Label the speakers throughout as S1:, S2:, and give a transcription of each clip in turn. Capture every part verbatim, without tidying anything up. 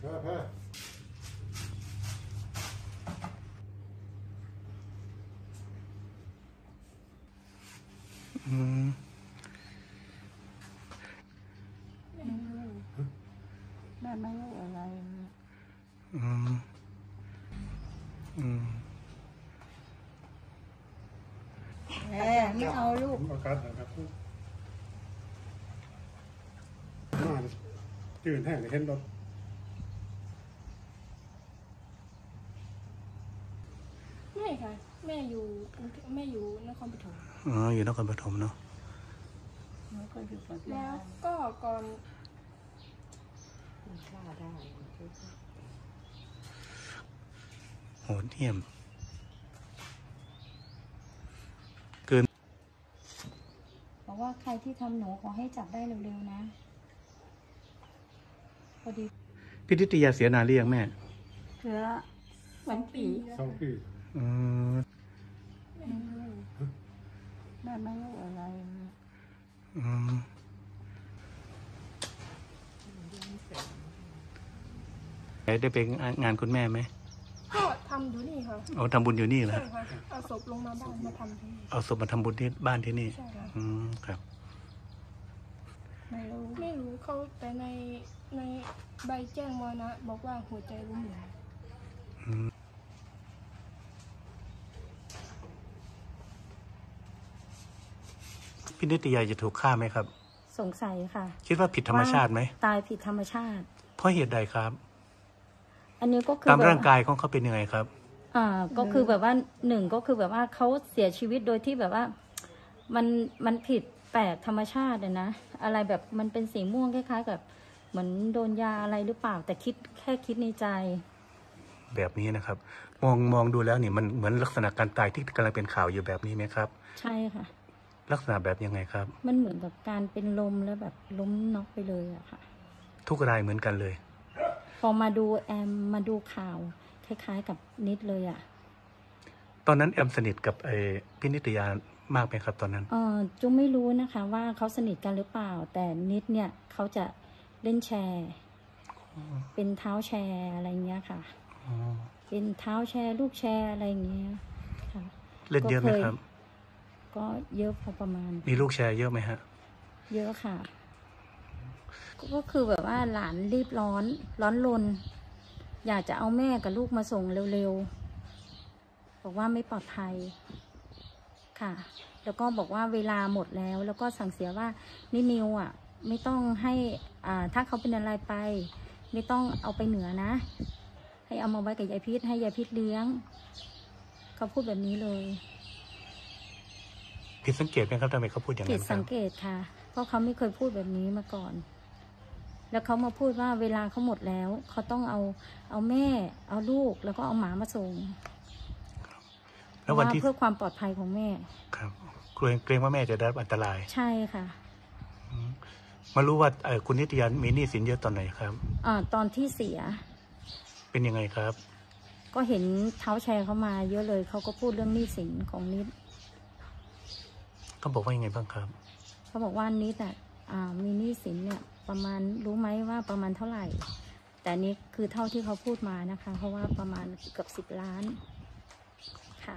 S1: อืม
S2: แม่ไม่รู้อะไร
S1: อืมอืม
S2: แม่ไม่เอาลูก
S3: อาการนะครับมาตื่นแห้งเห็นรถ
S4: ไม่ค่ะแม่อยู่แม่อยู่นครปฐม
S1: อ๋ออยู่นครปฐมเนาะ
S4: แล้วก็ก่อน
S2: ฆ่าได้
S1: โหดเหี้ยมเกิน
S5: บอกว่าใครที่ทำหนูขอให้จับได้เร็วๆนะพอดี
S1: พี่นิตยาเสียนานหรือยังแม่
S2: เชื้อสองปี
S3: สองปี
S1: อืม
S2: แม่ไม่รู้อะไร
S1: อืมได้ไปงานคุณแม่ไหม
S4: ก็ทำอยู่นี่ค่ะ
S1: เอาทำบุญอยู่นี่เหรอ
S4: ใช่ค่ะเอาศพลงมาบ้านมาทำที่นี่
S1: เอาศพมาทำบุญที่บ้านที่นี่
S4: ใช่ค่ะ
S1: อืมครับ
S2: ไม่รู้
S4: ไม่รู้เขาแต่ในในใบแจ้งมรณะบอกว่าหัวใจล้มเหลว
S1: พี่นิตยาจะถูกฆ่าไหมครับ
S5: สงสัยค่ะ
S1: คิดว่าผิดธรรมชาติไหม
S5: ตายผิดธรรมชาติ
S1: เพราะเหตุใดครับ
S5: อันนี้ก็คือ
S1: ตามร่างกายของเขาเป็นยังไงครับ
S5: อ่าก็คือแบบว่าหนึ่งก็คือแบบว่าเขาเสียชีวิตโดยที่แบบว่ามันมันผิดแปลกธรรมชาติเลยนะอะไรแบบมันเป็นสีม่วงคล้ายๆกับเหมือนโดนยาอะไรหรือเปล่าแต่คิดแค่คิดในใจ
S1: แบบนี้นะครับมองมองดูแล้วเนี่ยมันเหมือนลักษณะการตายที่กำลังเป็นข่าวอยู่แบบนี้ไหมครับ
S5: ใช่ค่ะ
S1: ลักษณะแบบยังไงครับ
S5: มันเหมือนกับการเป็นลมแล้วแบบล้มน็อกไปเลยอะค่ะ
S1: ทุกรายเหมือนกันเลย
S5: พอมาดูแอมมาดูข่าวคล้ายๆกับนิดเลยอะ
S1: ตอนนั้นแอมสนิทกับไอ้พี่นิตยามากไหมครับตอนนั้น
S5: เออจุ๊ไม่รู้นะคะว่าเขาสนิทกันหรือเปล่าแต่นิดเนี่ยเขาจะเล่นแชร์เป็นเท้าแชร์อะไรเงี้ยค่ะเป็นเท้าแชร์ลูกแชร์อะไรเงี้ยค่ะ
S1: เล่นเยอะไหมครับ
S5: ก็เยอะพอประมาณ
S1: มีลูกแชร์เยอะไหมฮะ
S5: เยอะค่ะก็คือแบบว่าหลานรีบร้อนร้อนรนอยากจะเอาแม่กับลูกมาส่งเร็วๆบอกว่าไม่ปลอดภัยค่ะแล้วก็บอกว่าเวลาหมดแล้วแล้วก็สั่งเสียว่านี่นิวอ่ะไม่ต้องให้อ่าถ้าเขาเป็นอะไรไปไม่ต้องเอาไปเหนือนะให้เอามาไว้กับยายพิษให้ยายพิษเลี้ยงเขาพูดแบบนี้เลย
S1: ผิดสังเกตไหมครับทำไมเขาพูดอย่างนั้น
S5: ผิดสังเกตค่ะเพราะเขาไม่เคยพูดแบบนี้มาก่อนแล้วเขามาพูดว่าเวลาเขาหมดแล้วเขาต้องเอาเอาแม่เอาลูกแล้วก็เอาหมามาส่ง
S1: แล้ววันที่
S5: เพื่อความปลอดภัยของแม่
S1: ครับกลัวเกรงว่าแม่จะได้รับอันตราย
S5: ใช่ค่ะ
S1: มารู้ว่าคุณนิตยามีหนี้สินเยอะตอนไหนครับ
S5: อ่าตอนที่เสีย
S1: เป็นยังไงครับ
S5: ก็เห็นเท้าแชร์เขามาเยอะเลยเขาก็พูดเรื่องหนี้สินของนิด
S1: เขาบอกว่ายังไงบ้างครับ
S5: เขาบอกว่านิดอ่ะอ่ามีหนี้สินเนี่ยประมาณรู้ไหมว่าประมาณเท่าไหร่แต่นี้คือเท่าที่เขาพูดมานะคะเพราะว่าประมาณเกือบสิบล้านค่ะ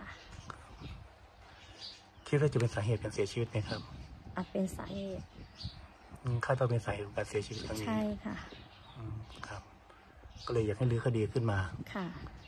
S1: คิดว่าจะเป็นสาเหตุการเสียชีวิตไหมครับ
S5: อาจเป็นสาเหตุ
S1: คาดว่าเป็นสาเหตุการเสียชีวิตครั้งนี้
S5: ใช่ค่ะ
S1: ครับก็เลยอยากให้ลื้อคดีขึ้นมา
S5: ค่ะ